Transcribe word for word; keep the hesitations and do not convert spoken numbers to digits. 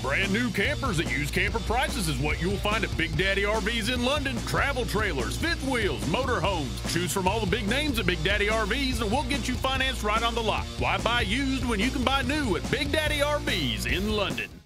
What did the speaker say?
Brand new campers at used camper prices is what you'll find at Big Daddy R Vs in London. Travel trailers, fifth wheels, motor homes. Choose from all the big names at Big Daddy R Vs and we'll get you financed right on the lot. Why buy used when you can buy new at Big Daddy R Vs in London?